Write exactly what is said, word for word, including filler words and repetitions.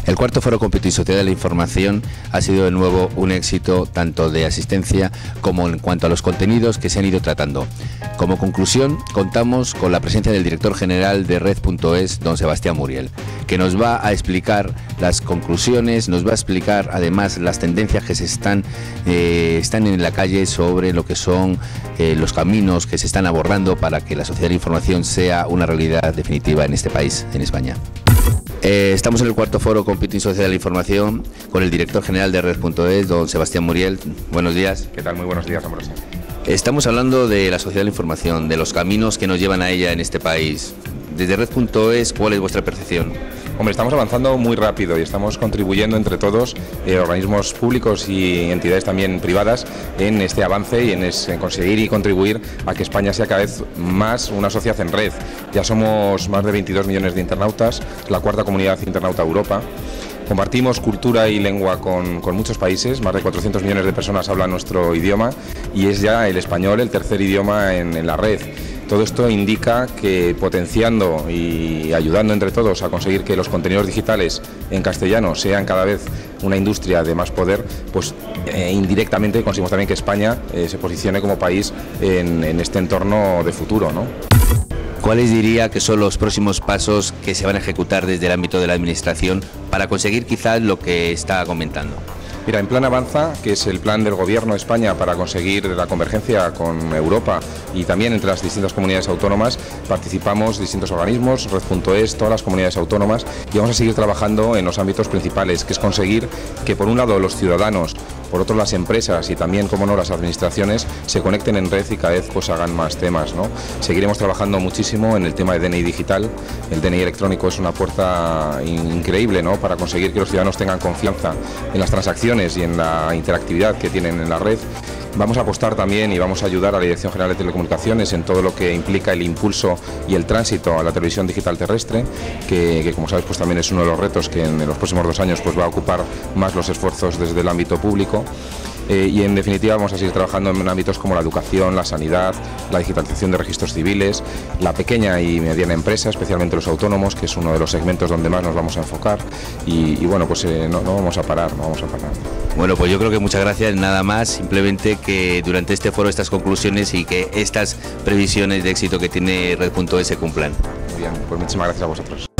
El cuarto Foro Computing y Sociedad de la Información ha sido de nuevo un éxito tanto de asistencia como en cuanto a los contenidos que se han ido tratando. Como conclusión, contamos con la presencia del director general de Red punto es, don Sebastián Muriel, que nos va a explicar las conclusiones, nos va a explicar además las tendencias que se están, eh, están en la calle sobre lo que son eh, los caminos que se están abordando para que la sociedad de la información sea una realidad definitiva en este país, en España. Eh, estamos en el cuarto Foro Computing y Sociedad de la Información con el director general de Red punto es, don Sebastián Muriel. Buenos días. ¿Qué tal? Muy buenos días, Ambrosio. Estamos hablando de la sociedad de la información, de los caminos que nos llevan a ella en este país. Desde Red punto es, ¿cuál es vuestra percepción? Hombre, estamos avanzando muy rápido y estamos contribuyendo entre todos, eh, organismos públicos y entidades también privadas, en este avance y en, es, en conseguir y contribuir a que España sea cada vez más una sociedad en red. Ya somos más de veintidós millones de internautas, la cuarta comunidad internauta de Europa. Compartimos cultura y lengua con, con muchos países, más de cuatrocientos millones de personas hablan nuestro idioma y es ya el español el tercer idioma en, en la red. Todo esto indica que potenciando y ayudando entre todos a conseguir que los contenidos digitales en castellano sean cada vez una industria de más poder, pues eh, indirectamente conseguimos también que España eh, se posicione como país en, en este entorno de futuro, ¿no? ¿Cuáles diría que son los próximos pasos que se van a ejecutar desde el ámbito de la Administración para conseguir quizás lo que está comentando? Mira, en Plan Avanza, que es el plan del Gobierno de España para conseguir la convergencia con Europa y también entre las distintas comunidades autónomas, participamos distintos organismos, Red punto es, todas las comunidades autónomas, y vamos a seguir trabajando en los ámbitos principales, que es conseguir que por un lado los ciudadanos, por otro las empresas y también, como no, las administraciones se conecten en red y cada vez pues hagan más temas, ¿no? Seguiremos trabajando muchísimo en el tema de D N I digital. El D N I electrónico es una puerta increíble, ¿no?, para conseguir que los ciudadanos tengan confianza en las transacciones y en la interactividad que tienen en la red. Vamos a apostar también y vamos a ayudar a la Dirección General de Telecomunicaciones en todo lo que implica el impulso y el tránsito a la televisión digital terrestre, que, que como sabes pues también es uno de los retos que en los próximos dos años pues va a ocupar más los esfuerzos desde el ámbito público. Eh, y en definitiva vamos a seguir trabajando en ámbitos como la educación, la sanidad, la digitalización de registros civiles, la pequeña y mediana empresa, especialmente los autónomos, que es uno de los segmentos donde más nos vamos a enfocar y, y bueno, pues eh, no, no vamos a parar, no vamos a parar. Bueno, pues yo creo que muchas gracias, nada más, simplemente que durante este foro estas conclusiones y que estas previsiones de éxito que tiene Red punto es se cumplan. Muy bien, pues muchísimas gracias a vosotros.